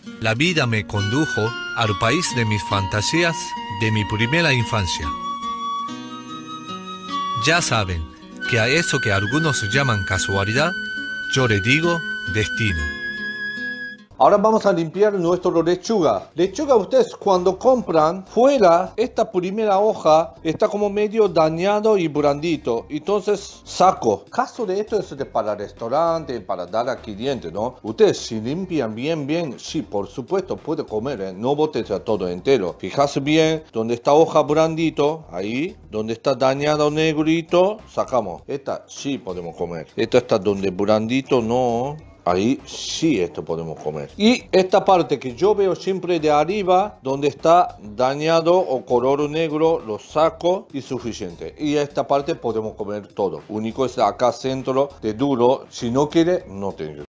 La vida me condujo al país de mis fantasías de mi primera infancia. Ya saben que a eso que algunos llaman casualidad, yo le digo destino. Ahora vamos a limpiar nuestro lechuga. Lechuga, ustedes cuando compran, fuera, esta primera hoja está como medio dañado y blandito. Entonces saco. Caso de esto es para restaurante, para dar a cliente, ¿no? Ustedes si limpian bien, sí, por supuesto puede comer, ¿eh? No botes a todo entero. Fijarse bien donde está hoja blandito, ahí, donde está dañado negrito, sacamos. Esta sí podemos comer. Esta está donde blandito no. Ahí sí esto podemos comer. Y esta parte que yo veo siempre de arriba, donde está dañado o color negro, lo saco y suficiente. Y esta parte podemos comer todo. Único es acá centro de duro. Si no quiere, no tiene.